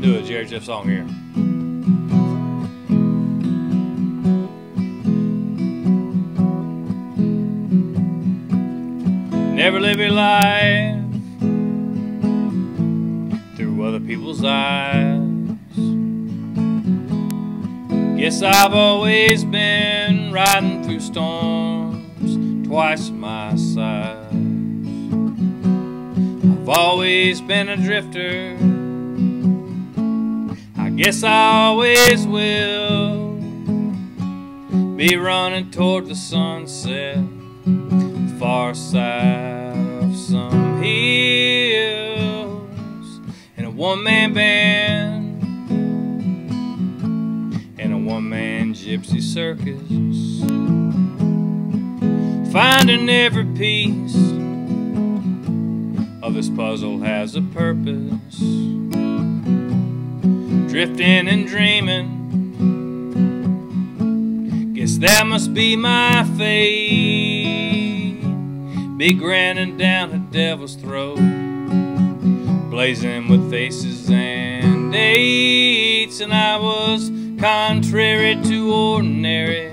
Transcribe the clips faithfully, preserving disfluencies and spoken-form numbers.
do a Jerry Jefff song here. Never live your life through other people's eyes. Guess I've always been riding through storms twice my size. I've always been a drifter, I guess I always will. Be running toward the sunset, far side of some hills, in a one-man band, in a one-man gypsy circus, finding every piece of this puzzle has a purpose. Drifting and dreaming, guess that must be my fate. Be grinning down the devil's throat, blazing with aces and eights. And I was contrary to ordinary,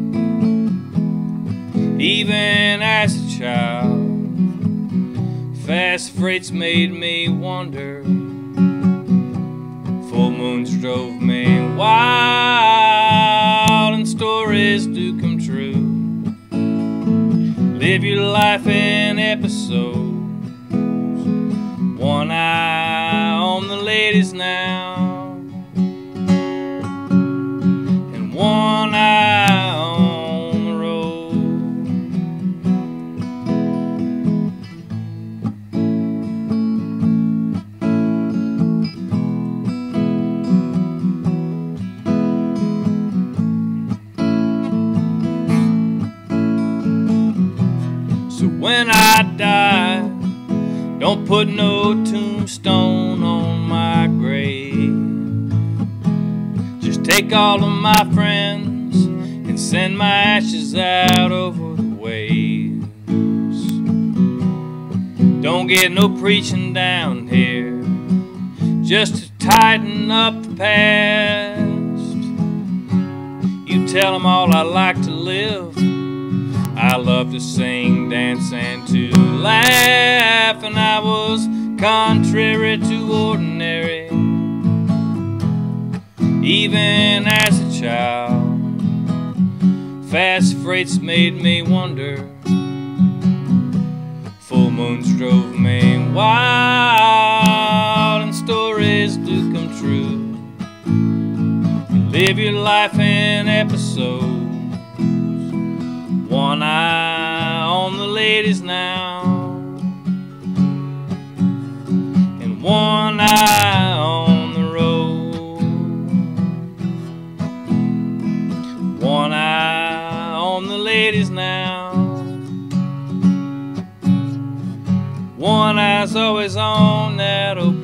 even as a child. Fast freights made me wonder, full moons drove me wild, and stories do come true. Live your life in episodes, one eye on the ladies now, and one eye on the road. So when I die, don't put no tombstone on my grave. Just take all of my friends and send my ashes out over the waves. Don't get no preaching down here, just to tighten up the past. You tell them all I like to live, I love to sing, dance, and to laugh. And I was contrary to ordinary, even as a child. Fast freights made me wonder, full moons drove me wild, and stories do come true. You live your life in episodes, one eye on the ladies now, and one eye on the road. One eye on the ladies now, one eye's always on that open